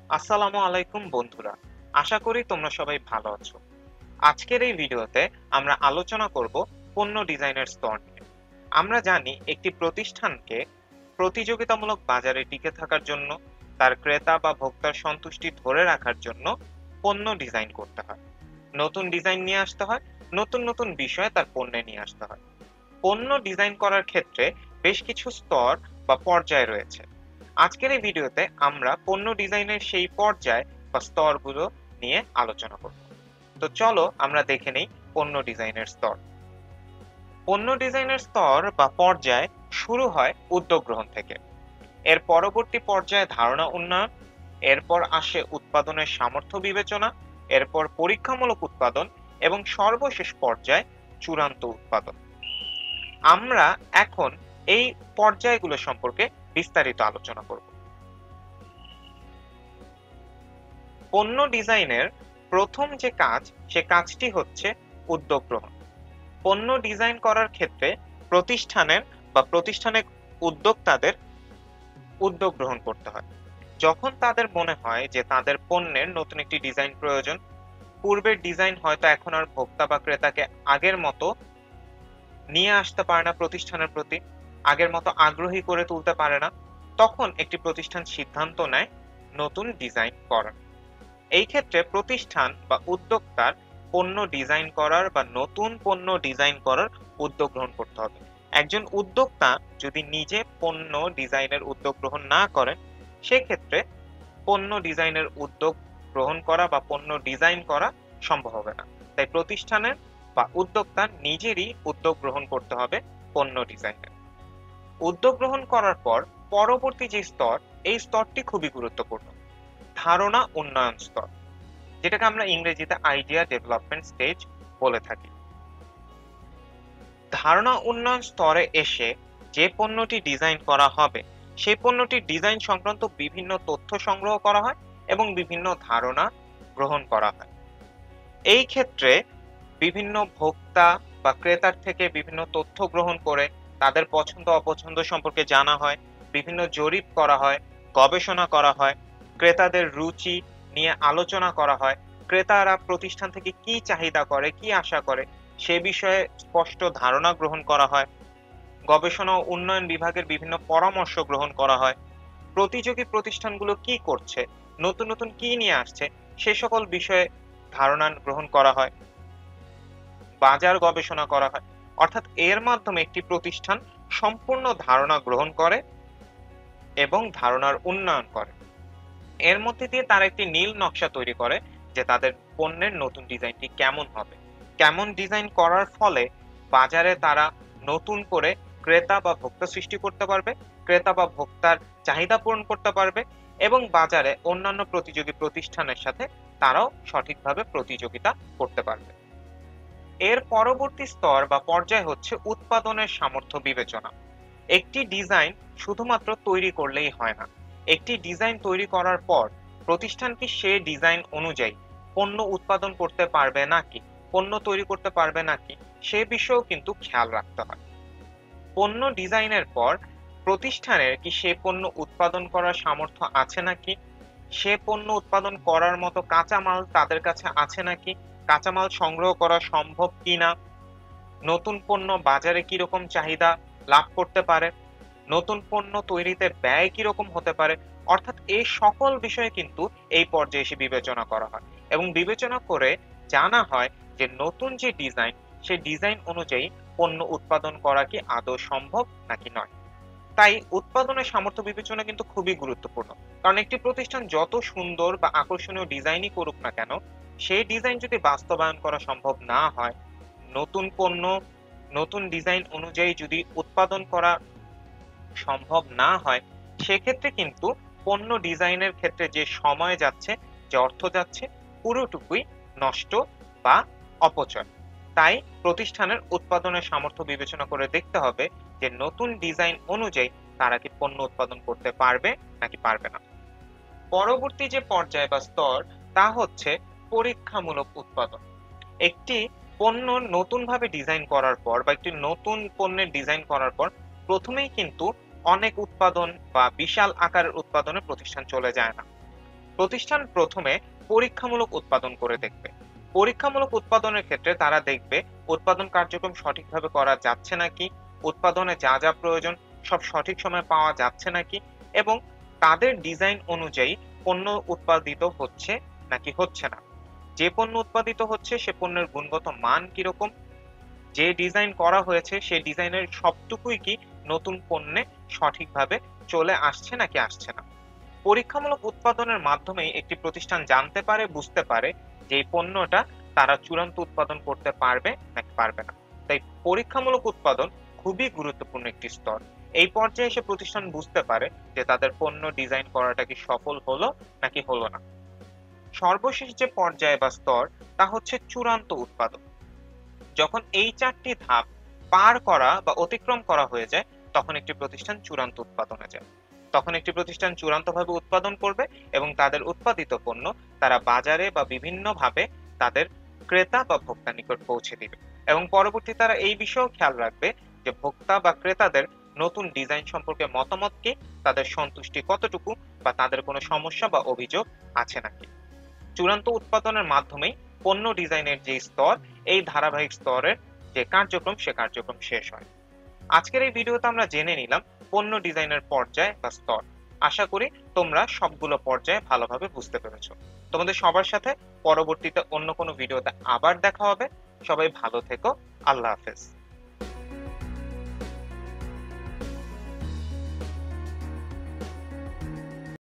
আসসালামু আলাইকুম বন্ধুরা। আশা করি তোমরা সবাই ভালো আছো। আজকের এই ভিডিওতে আমরা আলোচনা করব পণ্য ডিজাইনের স্তর নিয়ে। আমরা জানি একটি প্রতিষ্ঠানকে প্রতিযোগিতামূলক বাজারে টিকে থাকার জন্য, তার ক্রেতা বা ভোক্তার সন্তুষ্টি ধরে রাখার জন্য পণ্য ডিজাইন করতে হয়। নতুন ডিজাইন নিয়ে আসতে হয়, নতুন নতুন বিষয় তার পণ্যে নিয়ে আসতে হয়। পণ্য ডিজাইন করার ক্ষেত্রে বেশ কিছু স্তর বা পর্যায় রয়েছে। আজকের এই ভিডিওতে আমরা পণ্য ডিজাইনের সেই পর্যায় বা স্তরগুলো নিয়ে আলোচনা করব। তো চলো আমরা দেখে নেই পণ্য ডিজাইনের স্তর। পণ্য ডিজাইনের স্তর বা পর্যায় শুরু হয় উদ্যোগ গ্রহণ থেকে। এর পরবর্তী পর্যায়ে ধারণা উন্নয়ন, এরপর আসে উৎপাদনের সামর্থ্য বিবেচনা, এরপর পরীক্ষামূলক উৎপাদন এবং সর্বশেষ পর্যায়ে চূড়ান্ত উৎপাদন। আমরা এখন এই পর্যায়গুলো সম্পর্কে বিস্তারিত আলোচনা করব। পণ্য ডিজাইনের প্রথম যে কাজ, সে কাজটি হচ্ছে উদ্যোগ গ্রহণ। পণ্য ডিজাইন করার ক্ষেত্রে প্রতিষ্ঠানের বা প্রতিষ্ঠানের উদ্যোক্তাদের উদ্যোগ গ্রহণ করতে হয়। যখন তাদের মনে হয় যে তাদের পণ্যের নতুন একটি ডিজাইন প্রয়োজন, পূর্বের ডিজাইন হয়তো এখন আর ভোক্তা বা ক্রেতাকে আগের মতো নিয়ে আসতে পারে না প্রতিষ্ঠানের প্রতি, আগের মতো আগ্রহী করে তুলতে পারে না, তখন একটি প্রতিষ্ঠান সিদ্ধান্ত নেয় নতুন ডিজাইন করার। এই ক্ষেত্রে প্রতিষ্ঠান বা উদ্যোক্তার পণ্য ডিজাইন করার বা নতুন পণ্য ডিজাইন করার উদ্যোগ গ্রহণ করতে হবে। একজন উদ্যোক্তা যদি নিজে পণ্য ডিজাইনের উদ্যোগ গ্রহণ না করেন, সেক্ষেত্রে পণ্য ডিজাইনের উদ্যোগ গ্রহণ করা বা পণ্য ডিজাইন করা সম্ভব হবে না। তাই প্রতিষ্ঠানের বা উদ্যোক্তার নিজেরই উদ্যোগ গ্রহণ করতে হবে পণ্য ডিজাইনের। উদ্যোগ গ্রহণ করার পর পরবর্তী যে স্তর, এই স্তরটি খুবই গুরুত্বপূর্ণ, ধারণা উন্নয়ন স্তর, যেটাকে আমরা ইংরেজিতে আইডিয়া ডেভেলপমেন্ট স্টেজ বলে থাকি। ধারণা উন্নয়ন স্তরে এসে যে পণ্যটি ডিজাইন করা হবে, সেই পণ্যটির ডিজাইন সংক্রান্ত বিভিন্ন তথ্য সংগ্রহ করা হয় এবং বিভিন্ন ধারণা গ্রহণ করা হয়। এই ক্ষেত্রে বিভিন্ন ভোক্তা বা ক্রেতার থেকে বিভিন্ন তথ্য গ্রহণ করে তাদের পছন্দ অপছন্দ সম্পর্কে জানা হয়, বিভিন্ন জরিপ করা হয়, গবেষণা করা হয়, ক্রেতাদের রুচি নিয়ে আলোচনা করা হয়, ক্রেতারা প্রতিষ্ঠান থেকে কি চাহিদা করে, কি আশা করে, সে বিষয়ে স্পষ্ট ধারণা গ্রহণ করা হয়, গবেষণা ও উন্নয়ন বিভাগের বিভিন্ন পরামর্শ গ্রহণ করা হয়, প্রতিযোগী প্রতিষ্ঠানগুলো কি করছে, নতুন নতুন কি নিয়ে আসছে, সে সকল বিষয়ে ধারণা গ্রহণ করা হয়, বাজার গবেষণা করা হয়। অর্থাৎ এর মাধ্যমে একটি প্রতিষ্ঠান সম্পূর্ণ ধারণা গ্রহণ করে এবং ধারণার উন্নয়ন করে। এর মধ্যে দিয়ে তারা একটি নীল নকশা তৈরি করে যে তাদের পণ্যের নতুন ডিজাইনটি কেমন হবে। কেমন ডিজাইন করার ফলে বাজারে তারা নতুন করে ক্রেতা বা ভোক্তা সৃষ্টি করতে পারবে, ক্রেতা বা ভোক্তার চাহিদা পূরণ করতে পারবে এবং বাজারে অন্যান্য প্রতিযোগী প্রতিষ্ঠানের সাথে তারাও সঠিকভাবে প্রতিযোগিতা করতে পারবে। এর পরবর্তী স্তর বা পর্যায় হচ্ছে উৎপাদনের সামর্থ্য বিবেচনা। একটি ডিজাইন শুধুমাত্র তৈরি করলেই হয় না। একটি ডিজাইন তৈরি করার পর প্রতিষ্ঠান কি সে ডিজাইন অনুযায়ী পণ্য উৎপাদন করতে পারবে নাকি, পণ্য তৈরি করতে পারবে নাকি, সে বিষয়েও কিন্তু খেয়াল রাখতে হয়। পণ্য ডিজাইনের পর প্রতিষ্ঠানের কি সে পণ্য উৎপাদন করার সামর্থ্য আছে নাকি, সে পণ্য উৎপাদন করার মতো কাঁচামাল তাদের কাছে আছে নাকি, কাঁচামাল সংগ্রহ করা সম্ভব কিনা, নতুন পণ্য বাজারে কিরকম চাহিদা লাভ করতে পারে, নতুন পণ্য তৈরিতে ব্যয় কিরকম হতে পারে। অর্থাৎ এই সকল বিষয়ে কিন্তু এই পর্যায়ে এসে বিবেচনা করা হয় এবং বিবেচনা করে জানা হয় যে নতুন যে ডিজাইন, সেই ডিজাইন অনুযায়ী পণ্য উৎপাদন করা কি আদৌ সম্ভব নাকি নয়। তাই উৎপাদনের সামর্থ্য বিবেচনা কিন্তু খুবই গুরুত্বপূর্ণ। কারণ একটি প্রতিষ্ঠান যত সুন্দর বা আকর্ষণীয় ডিজাইনই করুক না কেন, সেই ডিজাইন যদি বাস্তবায়ন করা সম্ভব না হয়, নতুন পণ্য নতুন ডিজাইন অনুযায়ী যদি উৎপাদন করা সম্ভব না হয়, সেক্ষেত্রে কিন্তু পণ্য ডিজাইনের ক্ষেত্রে যে সময় যাচ্ছে, যে অর্থ যাচ্ছে, পুরোটুকুই নষ্ট বা অপচয়। তাই প্রতিষ্ঠানের উৎপাদনের সামর্থ্য বিবেচনা করে দেখতে হবে যে নতুন ডিজাইন অনুযায়ী তারা কি পণ্য উৎপাদন করতে পারবে নাকি পারবে না। পরবর্তী যে পর্যায় বা স্তর, তা হচ্ছে পরীক্ষামূলক উৎপাদন। একটি পণ্য নতুনভাবে ডিজাইন করার পর বা একটি নতুন পণ্যের ডিজাইন করার পর প্রথমেই কিন্তু অনেক উৎপাদন বা বিশাল আকারের উৎপাদনে প্রতিষ্ঠান চলে যায় না। প্রতিষ্ঠান প্রথমে পরীক্ষামূলক উৎপাদন করে দেখবে। পরীক্ষামূলক উৎপাদনের ক্ষেত্রে তারা দেখবে উৎপাদন কার্যক্রম সঠিকভাবে করা যাচ্ছে নাকি, উৎপাদনে যা যা প্রয়োজন সব সঠিক সময়ে পাওয়া যাচ্ছে নাকি, এবং তাদের ডিজাইন অনুযায়ী পণ্য উৎপাদিত হচ্ছে নাকি হচ্ছে না। যে পণ্য উৎপাদিত হচ্ছে সে পণ্যের গুণগত মান কিরকম, যে ডিজাইন করা হয়েছে সেই ডিজাইনের সবটুকুই কি নতুন পণ্যে সঠিকভাবে চলে আসছে নাকি আসছে না। পরীক্ষামূলক উৎপাদনের মাধ্যমেই একটি প্রতিষ্ঠান জানতে পারে, বুঝতে পারে যে এই পণ্যটা তারা চূড়ান্ত উৎপাদন করতে পারবে নাকি পারবে না। তাই পরীক্ষামূলক উৎপাদন খুবই গুরুত্বপূর্ণ একটি স্তর। এই পর্যায়ে এসে প্রতিষ্ঠান বুঝতে পারে যে তাদের পণ্য ডিজাইন করাটা কি সফল হলো নাকি হলো না। সর্বশেষ যে পর্যায় বা স্তর তা হচ্ছে চূড়ান্ত উৎপাদন। যখন এই ৪ টি ধাপ পার করা বা অতিক্রম করা হয়ে যায় তখন একটি প্রতিষ্ঠান চূড়ান্ত উৎপাদনে যায়। তখন একটি প্রতিষ্ঠান চূড়ান্তভাবে উৎপাদন করবে এবং তাদের উৎপাদিত পণ্য তারা বাজারে বা বিভিন্নভাবে তাদের ক্রেতা বা ভোক্তার নিকট পৌঁছে দিবে। এবং পরবর্তীতে তারা এই বিষয়েও খেয়াল রাখবে যে ভোক্তা বা ক্রেতাদের নতুন ডিজাইন সম্পর্কে মতামত কি, তাদের সন্তুষ্টি কতটুকু বা তাদের কোনো সমস্যা বা অভিযোগ আছে নাকি। চূড়ান্ত উৎপাদনের মাধ্যমেই পণ্য ডিজাইনের যে স্তর, এই ধারাবাহিক স্তরের যে কার্যক্রম সে কার্যক্রম শেষ হয়। আজকের এই ভিডিওতে আমরা জেনে নিলাম পণ্য ডিজাইনের পর্যায় বা স্তর। আশা করি তোমরা সবগুলো পর্যায়ে ভালোভাবে বুঝতে পেরেছো। তোমাদের সবার সাথে পরবর্তীতে অন্য কোনো ভিডিওতে আবার দেখা হবে। সবাই ভালো থেকো। আল্লাহ হাফেজ।